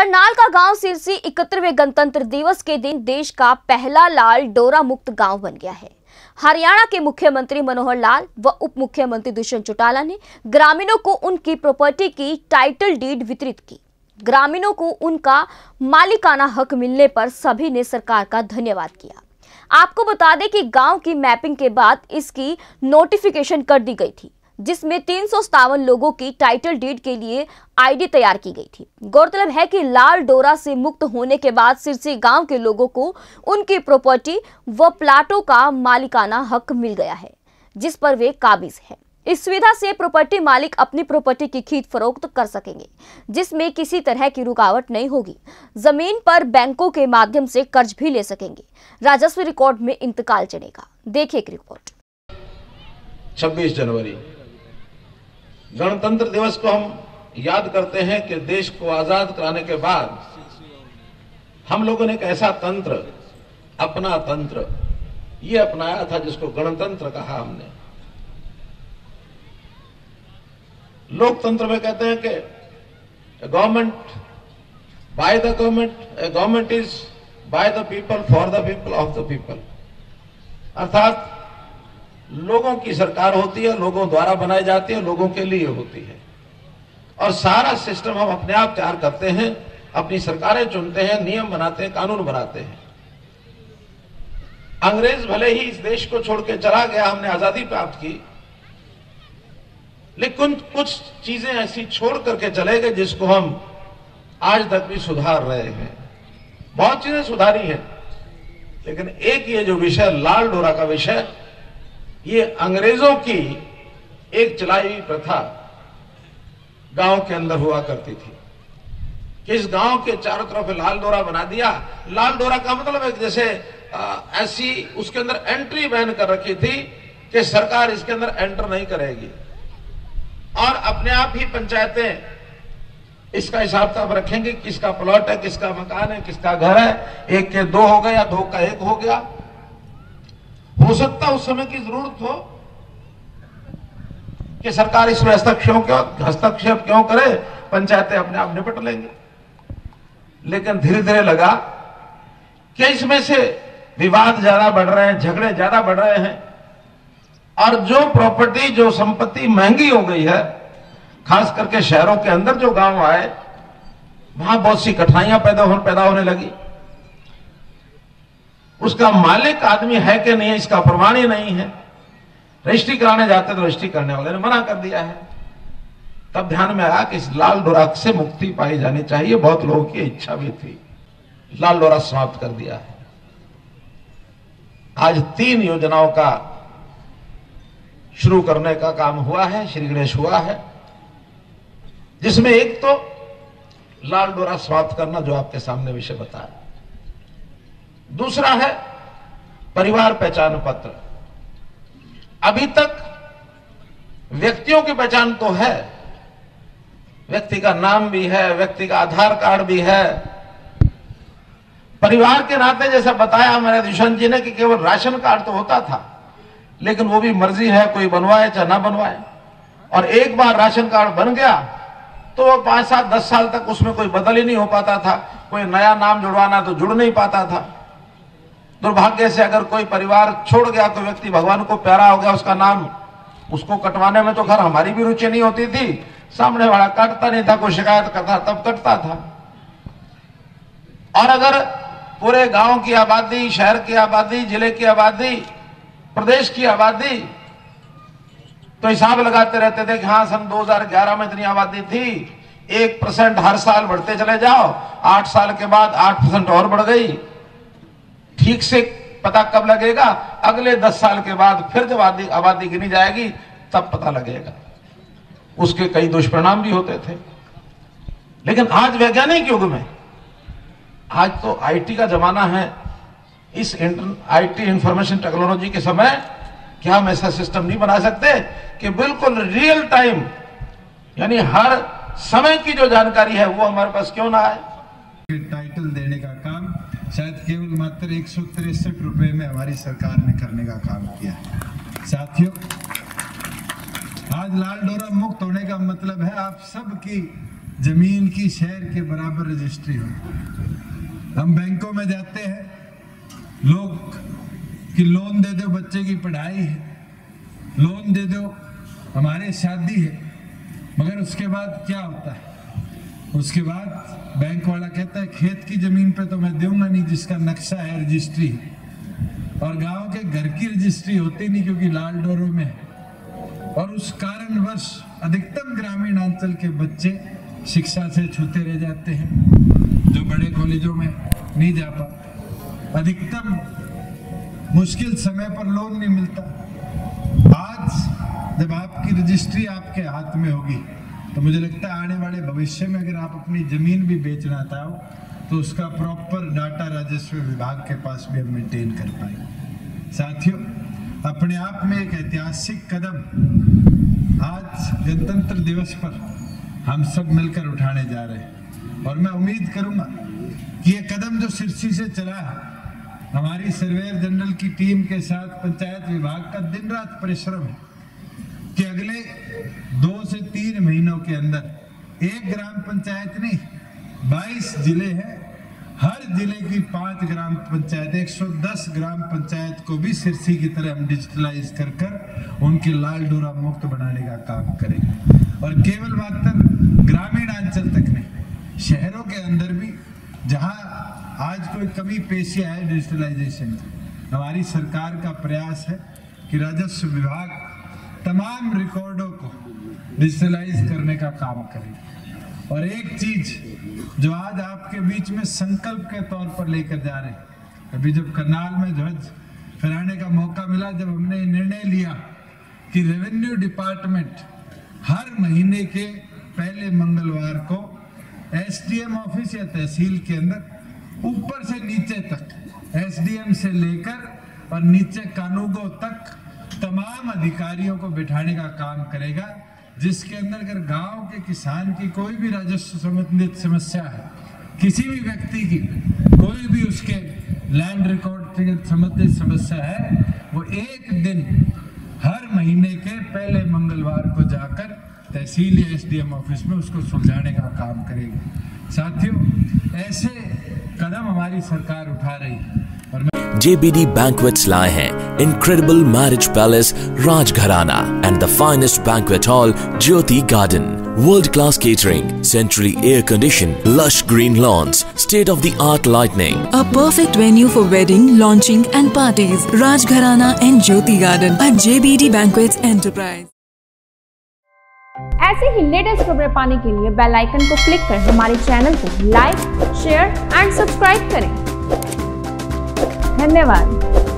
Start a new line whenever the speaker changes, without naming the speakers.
करनाल का गांव सिरसी 71वें गणतंत्र दिवस के दिन देश का पहला लाल डोरा मुक्त गांव बन गया है। हरियाणा के मुख्यमंत्री मनोहर लाल व उप मुख्यमंत्री दुष्यंत चौटाला ने ग्रामीणों को उनकी प्रॉपर्टी की टाइटल डीड वितरित की। ग्रामीणों को उनका मालिकाना हक मिलने पर सभी ने सरकार का धन्यवाद किया। आपको बता दें कि गांव की मैपिंग के बाद इसकी नोटिफिकेशन कर दी गई थी, जिसमें 357 लोगों की टाइटल डीड के लिए आईडी तैयार की गई थी। गौरतलब है कि लाल डोरा से मुक्त होने के बाद सिरसी गांव के लोगों को उनकी प्रॉपर्टी व प्लाटों का मालिकाना हक मिल गया है, जिस पर वे काबिज हैं। इस सुविधा से प्रॉपर्टी मालिक अपनी प्रॉपर्टी की खरीद फरोख्त कर सकेंगे, जिसमें किसी तरह की रुकावट नहीं होगी। जमीन पर बैंकों के माध्यम से कर्ज भी ले सकेंगे। राजस्व रिकॉर्ड में इंतकाल चलेगा। देखिए एक रिपोर्ट।
26 जनवरी गणतंत्र दिवस को हम याद करते हैं कि देश को आजाद कराने के बाद हम लोगों ने एक ऐसा तंत्र, अपना तंत्र ये अपनाया था जिसको गणतंत्र कहा हमने। लोकतंत्र में कहते हैं कि government by the government is by the people, for the people, of the people. अर्थात लोगों की सरकार होती है, लोगों द्वारा बनाई जाती है, लोगों के लिए होती है, और सारा सिस्टम हम अपने आप तैयार करते हैं, अपनी सरकारें चुनते हैं, नियम बनाते हैं, कानून बनाते हैं। अंग्रेज भले ही इस देश को छोड़ के चला गया, हमने आजादी प्राप्त की, लेकिन कुछ चीजें ऐसी छोड़ करके चले गए जिसको हम आज तक भी सुधार रहे हैं। बहुत चीजें सुधारी हैं, लेकिन एक ये जो विषय लाल डोरा का विषय, ये अंग्रेजों की एक चलाई हुई प्रथा गांव के अंदर हुआ करती थी कि इस गांव के चारों तरफ लाल डोरा बना दिया। लाल डोरा का मतलब है जैसे ऐसी उसके अंदर एंट्री बैन कर रखी थी कि सरकार इसके अंदर एंटर नहीं करेगी, और अपने आप ही पंचायतें इसका हिसाब किताब रखेंगे, किसका प्लॉट है, किसका मकान है, किसका घर है। एक के दो हो गए या दो का एक हो गया। हो सकता उस समय की जरूरत हो कि सरकार इसमें हस्तक्षेप क्यों करे, पंचायतें अपने आप निपट लेंगे। लेकिन धीरे धीरे लगा कि इसमें से विवाद ज्यादा बढ़ रहे हैं, झगड़े ज्यादा बढ़ रहे हैं, और जो प्रॉपर्टी, जो संपत्ति महंगी हो गई है, खास करके शहरों के अंदर जो गांव आए, वहां बहुत सी कठिनाइयां पैदा होने लगी। उसका मालिक आदमी है कि नहीं है, इसका प्रमाण ही नहीं है। रजिस्ट्री कराने जाते तो रजिस्ट्री करने वाले ने मना कर दिया है। तब ध्यान में आया कि इस लाल डोरा से मुक्ति पाई जानी चाहिए। बहुत लोगों की इच्छा भी थी। लाल डोरा समाप्त कर दिया है। आज 3 योजनाओं का शुरू करने का काम हुआ है, श्री गणेश हुआ है, जिसमें एक तो लाल डोरा समाप्त करना, जो आपके सामने विषय बताया। दूसरा है परिवार पहचान पत्र। अभी तक व्यक्तियों की पहचान तो है, व्यक्ति का नाम भी है, व्यक्ति का आधार कार्ड भी है। परिवार के नाते जैसा बताया हमारे दुष्यंत जी ने कि केवल राशन कार्ड तो होता था, लेकिन वो भी मर्जी है, कोई बनवाए चाहे ना बनवाए। और एक बार राशन कार्ड बन गया तो 5, 7, 10 साल तक उसमें कोई बदल ही नहीं हो पाता था। कोई नया नाम जुड़वाना तो जुड़ नहीं पाता था। दुर्भाग्य से अगर कोई परिवार छोड़ गया, कोई व्यक्ति भगवान को प्यारा हो गया, उसका नाम उसको कटवाने में तो खैर हमारी भी रुचि नहीं होती थी, सामने वाला काटता नहीं था, कोई शिकायत करता तब कटता था। और अगर पूरे गांव की आबादी, शहर की आबादी, जिले की आबादी, प्रदेश की आबादी, तो हिसाब लगाते रहते थे कि हाँ सन 2011 में इतनी आबादी थी, 1% हर साल बढ़ते चले जाओ, 8 साल के बाद 8% और बढ़ गई। ठीक से पता कब लगेगा? अगले 10 साल के बाद फिर जब आबादी गिनी जाएगी तब पता लगेगा। उसके कई दुष्परिणाम भी होते थे। लेकिन आज वैज्ञानिक युग में, आज तो आईटी का जमाना है, इस आईटी इंफॉर्मेशन टेक्नोलॉजी के समय क्या हम ऐसा सिस्टम नहीं बना सकते कि बिल्कुल रियल टाइम, यानी हर समय की जो जानकारी है वो हमारे पास क्यों ना आए।
टाइटल देने का काम शायद केवल मात्र 163 रुपए में हमारी सरकार ने करने का काम किया है। साथियों, आज लाल डोरा मुक्त होने का मतलब है आप सबकी जमीन की शहर के बराबर रजिस्ट्री हो। हम बैंकों में जाते हैं, लोग कि लोन दे दो, बच्चे की पढ़ाई है, लोन दे दो, हमारे शादी है, मगर उसके बाद क्या होता है? उसके बाद बैंक वाला कहता है खेत की जमीन पे तो मैं दूंगा नहीं जिसका नक्शा है, रजिस्ट्री है। और गांव के घर की रजिस्ट्री होती नहीं क्योंकि लाल डोरों में है। और उस कारणवश अधिकतम ग्रामीण अंचल के बच्चे शिक्षा से छूते रह जाते हैं, जो बड़े कॉलेजों में नहीं जा पाते। अधिकतम मुश्किल समय पर लोन नहीं मिलता। आज जब आपकी रजिस्ट्री आपके हाथ में होगी तो मुझे लगता है आने वाले भविष्य में अगर आप अपनी जमीन भी बेचना चाहो तो उसका प्रॉपर डाटा राजस्व विभाग के पास भी हम मेंटेन कर पाएंगे। साथियों, अपने आप में एक ऐतिहासिक कदम आज गणतंत्र दिवस पर हम सब मिलकर उठाने जा रहे हैं। और मैं उम्मीद करूंगा कि ये कदम जो सिरसी से चला है, हमारी सर्वेयर जनरल की टीम के साथ पंचायत विभाग का दिन रात परिश्रम है कि अगले 2 से 3 महीनों के अंदर एक ग्राम पंचायत नहीं, 22 जिले हैं, हर जिले की 5 ग्राम पंचायत, 110 ग्राम पंचायत को भी सिरसी की तरह हम डिजिटलाइज कर कर उनकी लाल डोरा मुक्त बनाने का काम करेंगे। और केवल मात्र ग्रामीण अंचल तक नहीं, शहरों के अंदर भी जहां आज कोई कमी पेशी है डिजिटलाइजेशन की, हमारी सरकार का प्रयास है कि राजस्व विभाग तमाम रिकॉर्डों को डिजिटलाइज करने का काम करेगा। और एक चीज जो आज आपके बीच में संकल्प के तौर पर लेकर जा रहे हैं, अभी जब करनाल में ध्वज फहराने का मौका मिला, जब हमने निर्णय लिया कि रेवेन्यू डिपार्टमेंट हर महीने के पहले मंगलवार को एसडीएम ऑफिस या तहसील के अंदर ऊपर से नीचे तक, एसडीएम से लेकर और नीचे कानूनगो तक तमाम अधिकारियों को बिठाने का काम करेगा, जिसके अंदर अगर गांव के किसान की कोई भी राजस्व संबंधित समस्या है, किसी भी व्यक्ति की कोई भी उसके लैंड रिकॉर्ड से संबंधित समस्या है, वो एक दिन हर महीने के पहले मंगलवार को जाकर तहसील या एसडीएम ऑफिस में उसको सुलझाने का काम करेगी। साथियों, ऐसे कदम हमारी सरकार उठा रही है।
JBD Banquets लाए हैं incredible marriage palace Rajgharana and the finest banquet hall Jyoti Garden. World-class catering, centrally air-conditioned, lush green lawns, state-of-the-art lighting.
A perfect venue for wedding, launching and parties. Rajgharana and Jyoti Garden at JBD Banquets Enterprise.
ऐसे ही latest खबरें पाने के लिए bell icon को click कर हमारे channel को like, share and subscribe करें। धन्यवाद।